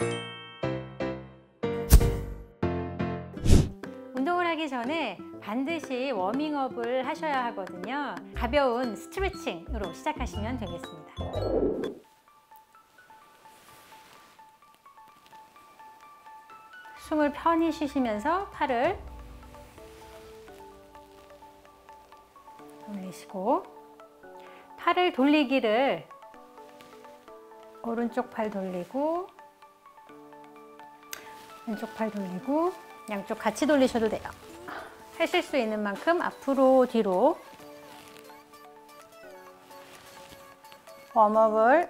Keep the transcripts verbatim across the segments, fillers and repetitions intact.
운동을 하기 전에 반드시 워밍업을 하셔야 하거든요. 가벼운 스트레칭으로 시작하시면 되겠습니다. 숨을 편히 쉬시면서 팔을 돌리시고, 팔을 돌리기를 오른쪽 팔 돌리고 왼쪽 팔 돌리고 양쪽 같이 돌리셔도 돼요. 하실 수 있는 만큼 앞으로 뒤로 웜업을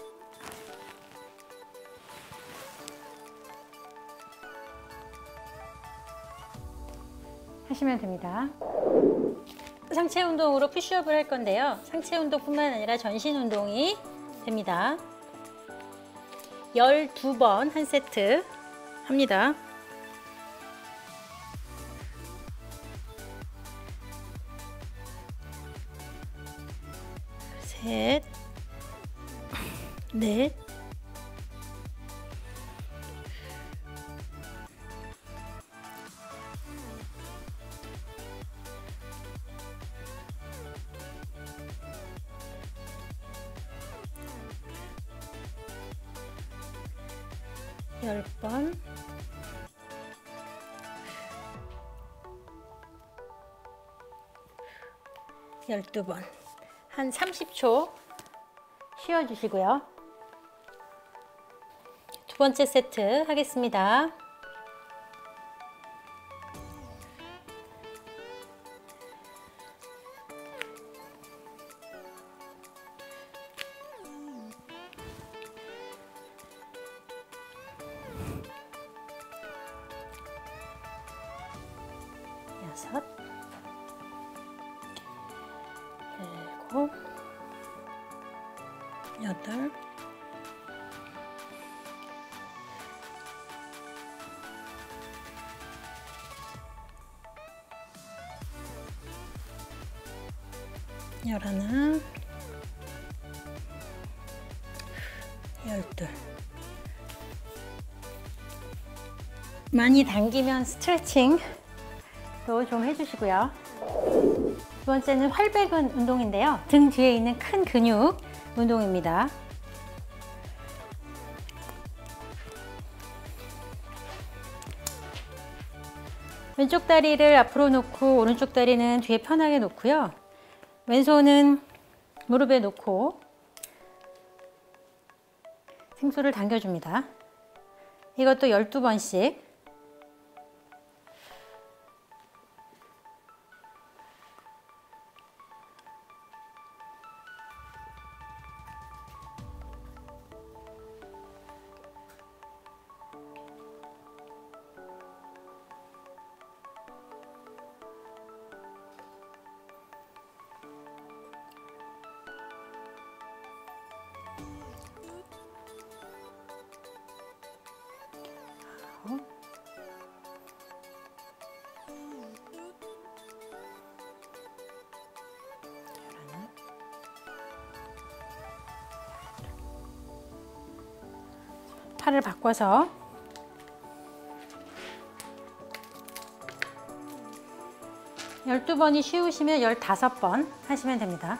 하시면 됩니다. 상체 운동으로 푸시업을 할 건데요. 상체 운동뿐만 아니라 전신 운동이 됩니다. 열두 번 한 세트 합니다. 셋, 넷, 열 번, 열두 번, 한 삼십 초 쉬어주시고요. 두 번째 세트 하겠습니다. 여섯, 일곱, 여덟, 열하나, 열둘. 많이 당기면 스트레칭 또 좀 해주시고요. 두 번째는 활배근 운동인데요. 등 뒤에 있는 큰 근육 운동입니다. 왼쪽 다리를 앞으로 놓고 오른쪽 다리는 뒤에 편하게 놓고요. 왼손은 무릎에 놓고 생수를 당겨줍니다. 이것도 열두 번씩. 팔을 바꿔서 열두 번이 쉬우시면 열다섯 번 하시면 됩니다.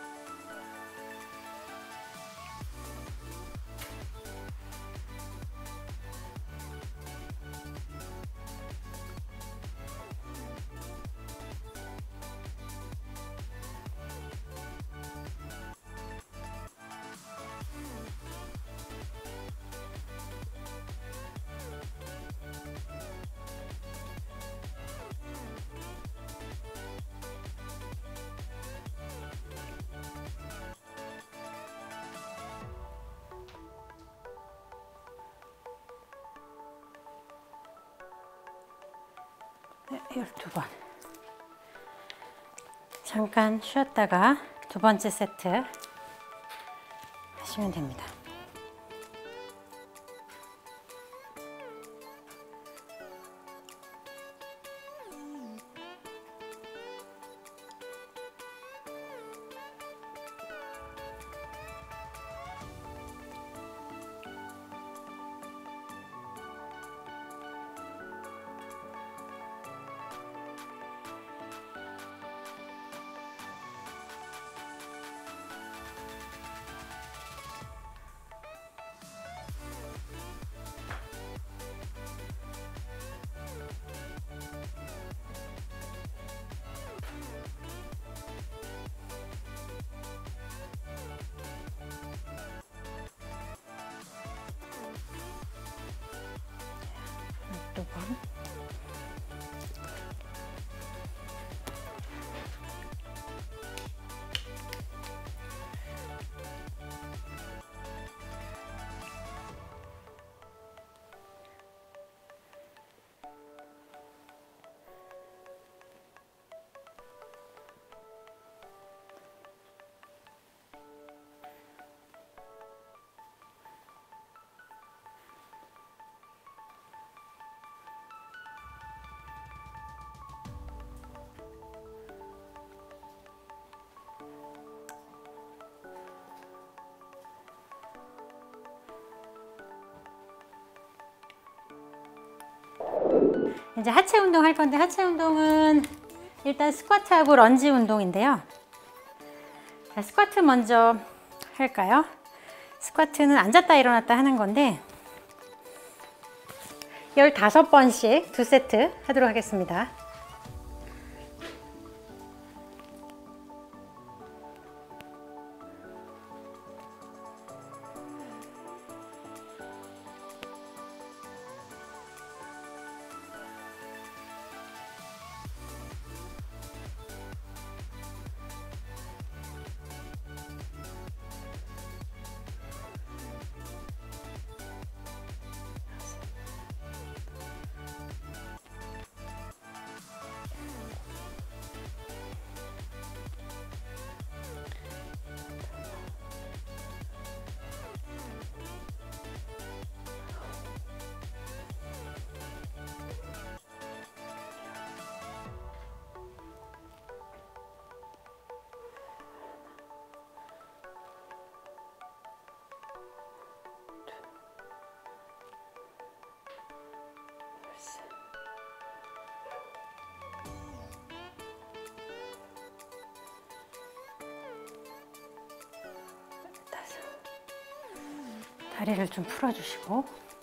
네, 열두 번. 잠깐 쉬었다가 두 번째 세트 하시면 됩니다. 이제 하체 운동 할 건데, 하체 운동은 일단 스쿼트하고 런지 운동인데요. 자, 스쿼트 먼저 할까요? 스쿼트는 앉았다 일어났다 하는 건데 열다섯 번씩 두 세트 하도록 하겠습니다. 다리를 좀 풀어주시고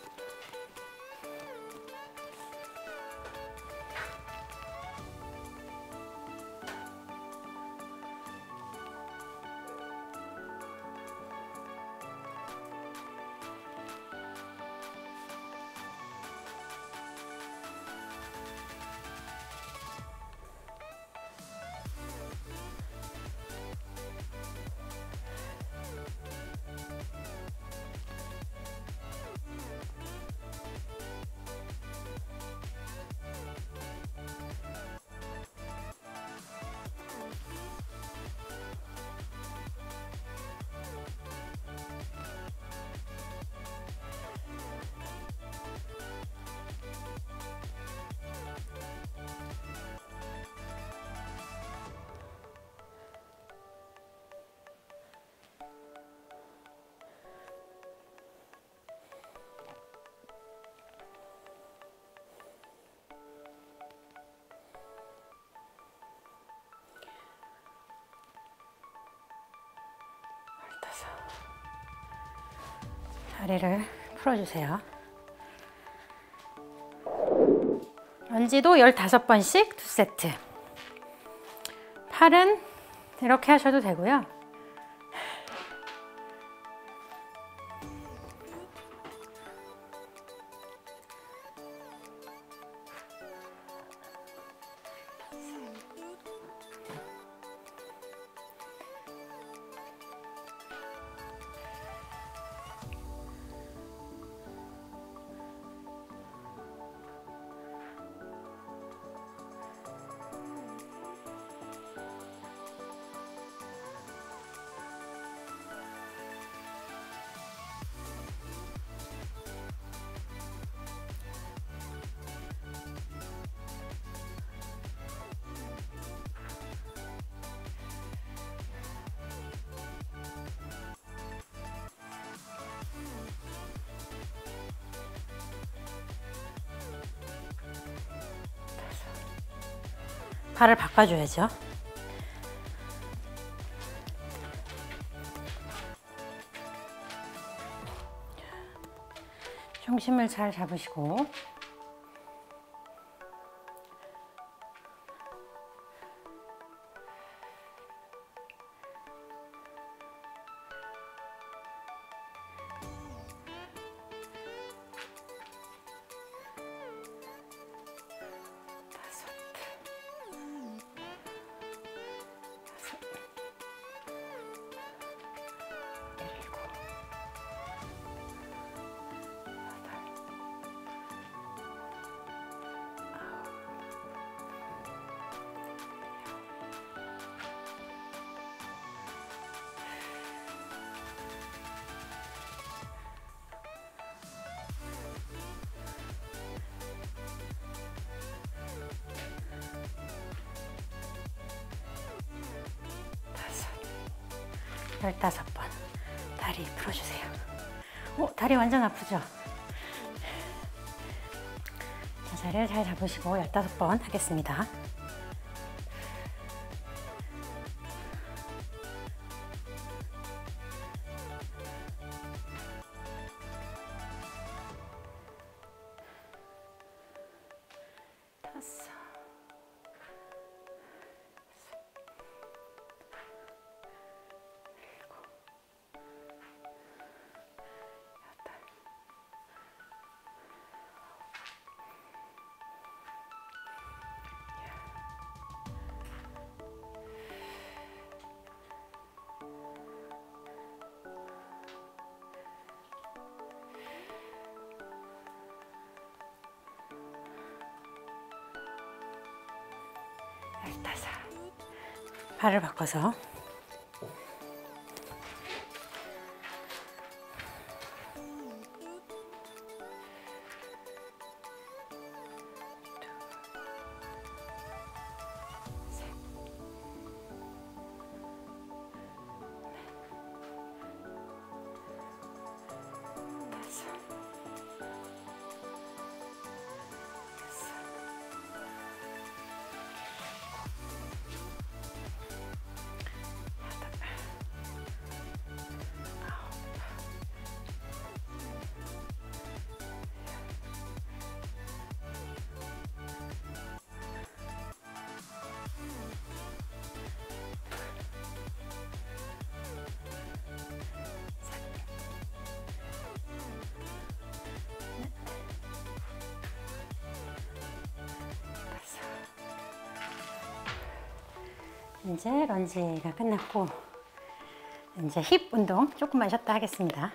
다리를 풀어주세요. 런지도 열다섯 번씩 두 세트. 팔은 이렇게 하셔도 되고요. 발을 바꿔줘야죠. 중심을 잘 잡으시고 열다섯 번 다리 풀어주세요. 오, 다리 완전 아프죠? 자, 자세를 잘 잡으시고 열다섯 번 하겠습니다. 다섯, 일곱, 여덟, 열다섯. 발을 바꿔서 이제 런지가 끝났고 이제 힙 운동 조금만 쉬었다 하겠습니다.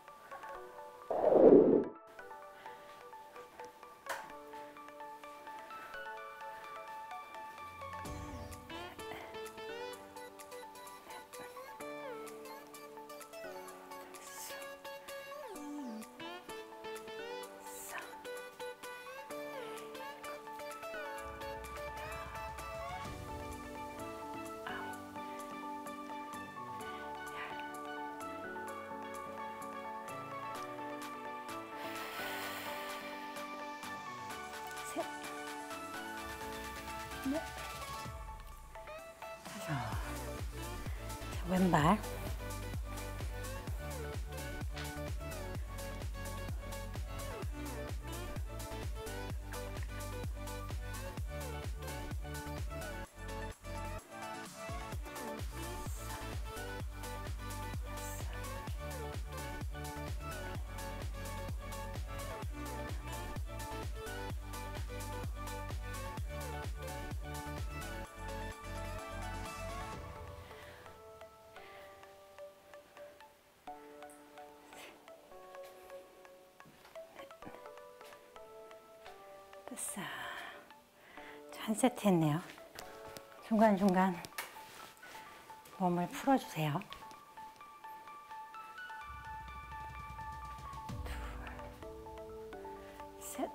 셋, 넷, 다섯. 자, 왼발. 됐어. 한 세트 했네요. 중간중간 몸을 풀어주세요. 둘, 셋,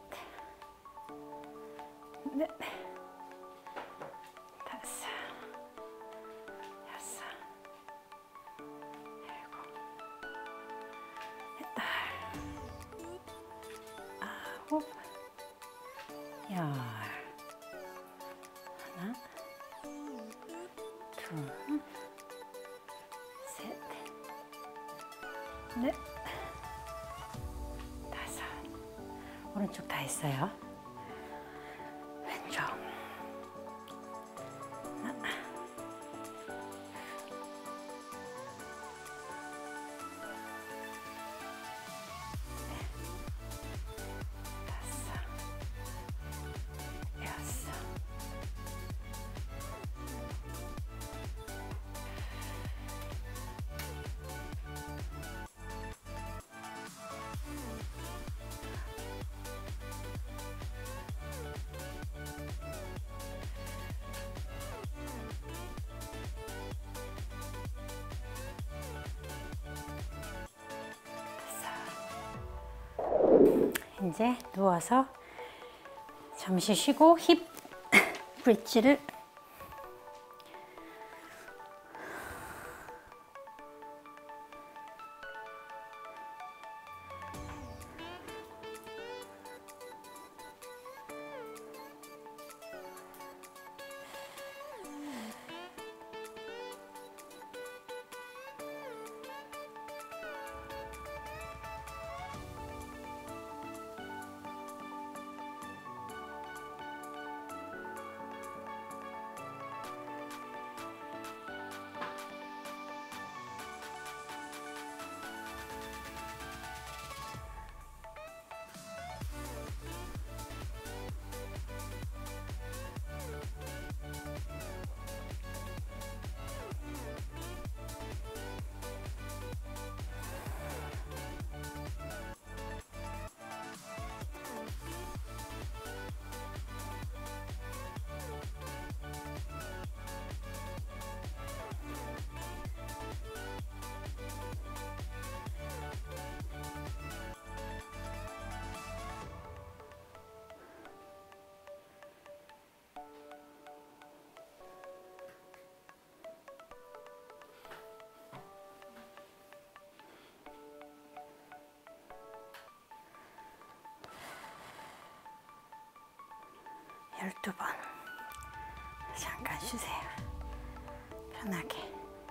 넷, 다섯, 여섯, 일곱, 여덟, 아홉, 열. 하나, 둘, 셋, 넷, 다섯. 오른쪽 다 했어요. 왼쪽. 하나, 다섯, 여섯, 이제 누워서 잠시 쉬고 힙 브릿지를 열두 번. 잠깐 쉬세요. 편하게.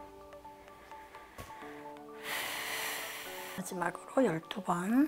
마지막으로 열두 번.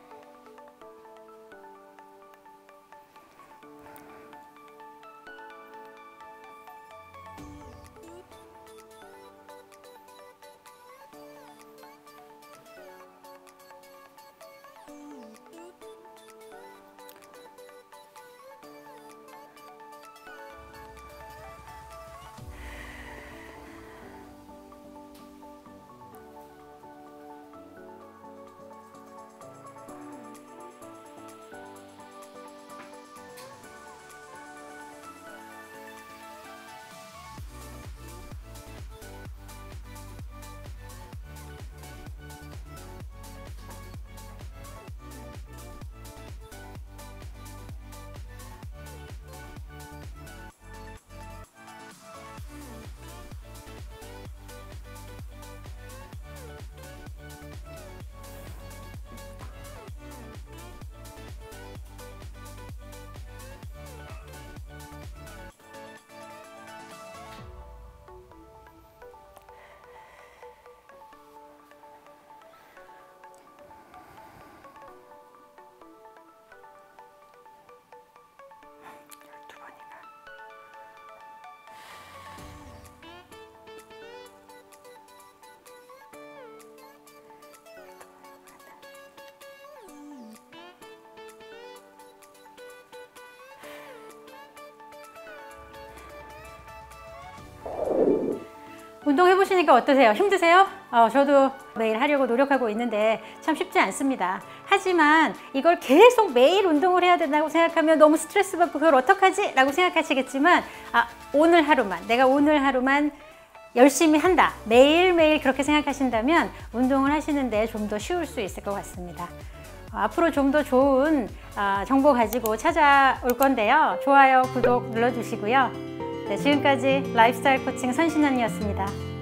운동해 보시니까 어떠세요? 힘드세요? 어, 저도 매일 하려고 노력하고 있는데 참 쉽지 않습니다. 하지만 이걸 계속 매일 운동을 해야 된다고 생각하면 너무 스트레스 받고 그걸 어떡하지? 라고 생각하시겠지만 아, 오늘 하루만, 내가 오늘 하루만 열심히 한다. 매일매일 그렇게 생각하신다면 운동을 하시는데 좀 더 쉬울 수 있을 것 같습니다. 어, 앞으로 좀 더 좋은 어, 정보 가지고 찾아올 건데요. 좋아요, 구독 눌러주시고요. 네, 지금까지 라이프스타일 코칭 선신연이었습니다.